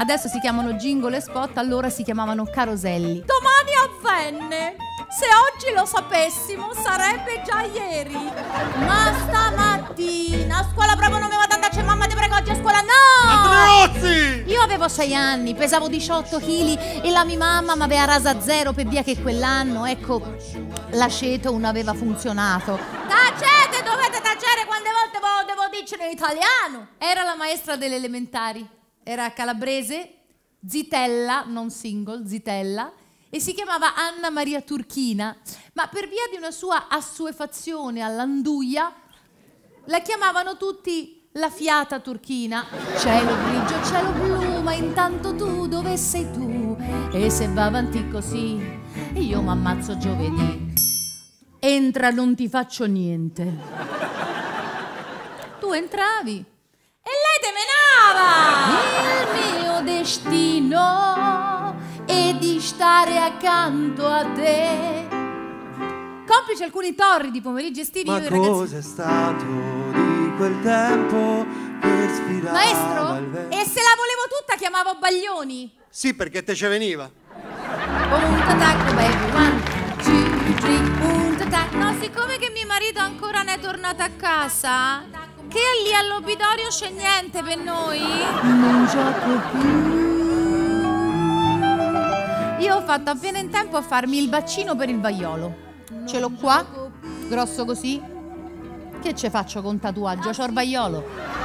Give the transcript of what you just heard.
adesso si chiamano jingle e spot, allora si chiamavano caroselli. Domani avvenne. Se oggi lo sapessimo sarebbe già ieri. Ma stamattina a scuola proprio non mi vado ad andarci, mamma ti prego oggi a scuola no! Andreozzi! Io avevo 6 anni, pesavo 18 kg e la mia mamma mi aveva rasa a zero per via che quell'anno, ecco, l'aceto non aveva funzionato. Tacete, dovete tacere quante volte devo dircelo in italiano. Era la maestra delle elementari, era calabrese, Zitella, non single, Zitella, e si chiamava Anna Maria Turchina, ma per via di una sua assuefazione all'anduia la chiamavano tutti la fiata turchina. Cielo grigio, cielo blu, ma intanto tu dove sei tu? E se va avanti così io m'ammazzo giovedì. Entra, non ti faccio niente. Tu entravi E lei te menava! il mio destino è di stare accanto a te. Complice alcuni torridi pomeriggi estivi. Ma cos'è stato di quel tempo per sfidare? Maestro? E se la volevo tutta chiamavo Baglioni. Sì, perché te ce veniva. Punta tacco baby, 1, 2, 3, punta tacco. No, siccome che mio marito ancora non è tornato a casa, che lì all'obitorio c'è niente per noi, non gioco più. Io ho fatto appena in tempo a farmi il vaccino per il vaiolo. Ce l'ho qua, grosso così. Che ce faccio con tatuaggio? C'ho il vaiolo.